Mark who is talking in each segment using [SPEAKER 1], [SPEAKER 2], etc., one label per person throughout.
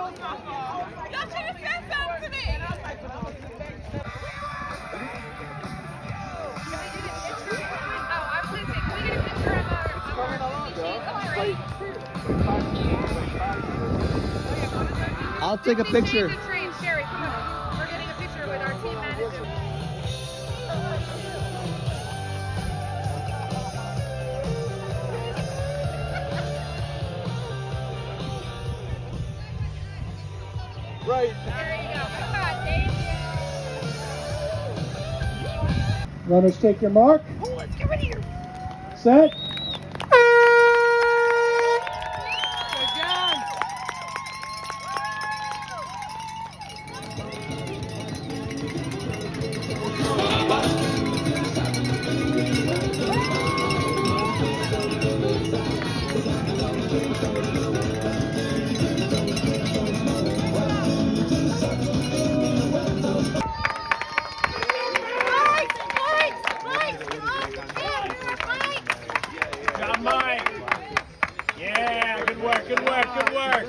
[SPEAKER 1] Y'all should have said something to me. Oh, I was going to say, can we get a picture of our
[SPEAKER 2] I'll take a picture.
[SPEAKER 1] Sherry, come on. We're getting a picture with our team manager.
[SPEAKER 2] Right.
[SPEAKER 1] There you go. Come on, Dave.
[SPEAKER 3] Runners, take your mark.
[SPEAKER 1] Get rid of your...
[SPEAKER 3] Set.
[SPEAKER 4] Mike. Yeah, good work, good work, good work.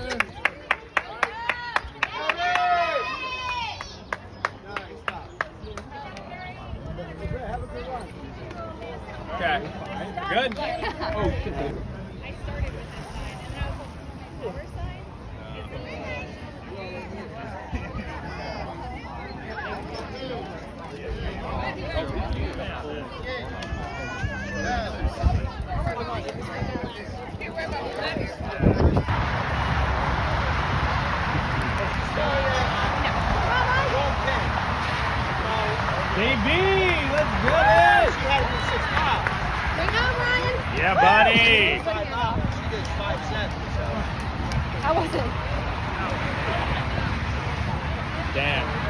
[SPEAKER 4] Okay, good. Oh,
[SPEAKER 1] I started with this side, and then I was like, other side?
[SPEAKER 4] JB, let's get it!
[SPEAKER 1] Good job, Ryan.
[SPEAKER 4] Yeah, buddy.
[SPEAKER 1] I wasn't.
[SPEAKER 4] Damn.